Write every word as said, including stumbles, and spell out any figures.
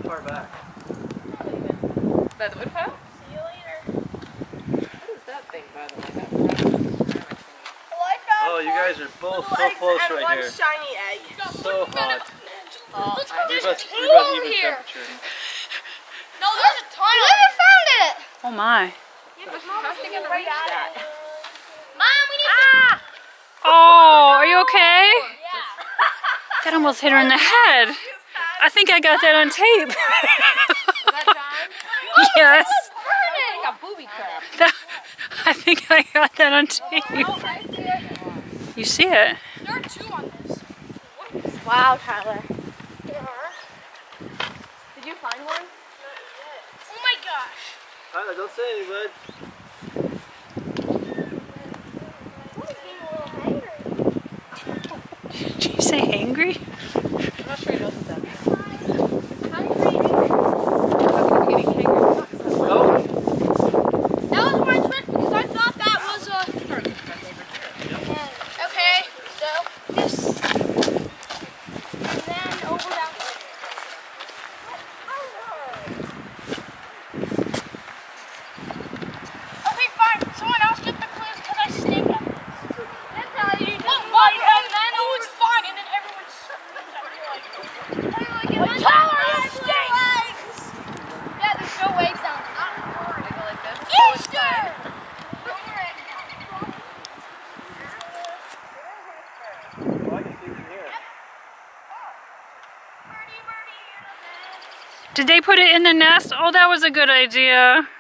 far back? By the woodpile? See you later. What is that thing, by the way? That Oh, you guys are both so close and right one here. shiny egg. So hot. oh, We're I, about, we're about even here. temperature. No, there's a ton. We never found it. Oh my. how's he gonna reach that? Mom, we need Ah! Oh, are you okay? Yeah. That almost hit her in the head. I think I got that on tape. Is that time? Yes. Burning! Like a booby trap. That, I think I got that on tape. Oh, I see it. You see it? There are two on this. Wow, Tyler. There are. Did you find one? Oh my gosh. Tyler, don't say anything, bud. Did you say hangry? I'm not sure he knows what that means. Oh, That was my trick because I thought that was a. Okay, so this. And then over that way. Okay, fine. Someone else get the clues because I stink at this. That's how you do it. And then oh, it's fine. And then everyone's. Like, Tyler, you stink! Yeah, there's no eggs down there. Easter! oh, I can see from here. Did they put it in the nest? Oh, that was a good idea.